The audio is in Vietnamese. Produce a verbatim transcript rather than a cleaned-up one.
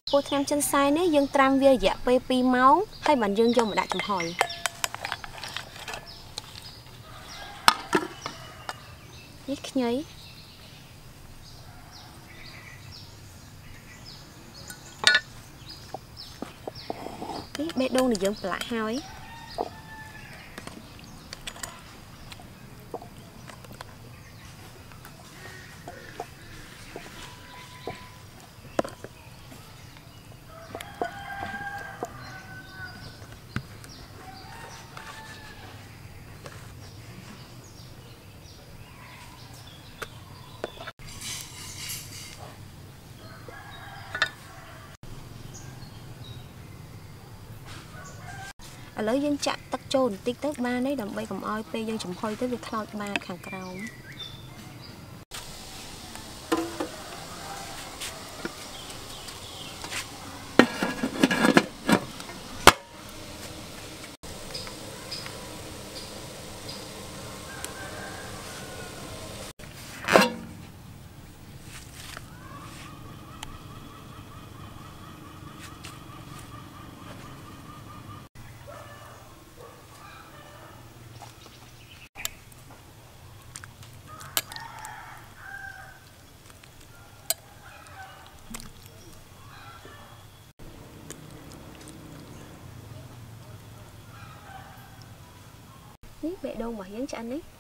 Cô thêm chân sai nấy dương tram vía dạ pê pi máu hay bạn dương vô một đại chấm hỏi ít nhấy ít bê đô này dương lại hao ấy ở lấy dân chạm tắc trồn tích tớp ba đấy đầm bay cầm oi pe dân chấm khôi tới việc cloud ba hàng cầu bệ đâu mà hiến cho anh ấy